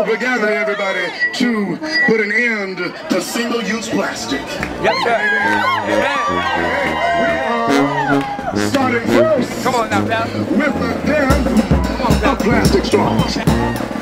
all together, everybody, to put an end to single-use plastic. Yes, sir. We are starting first. Come on now, pal. With the death of plastic straws.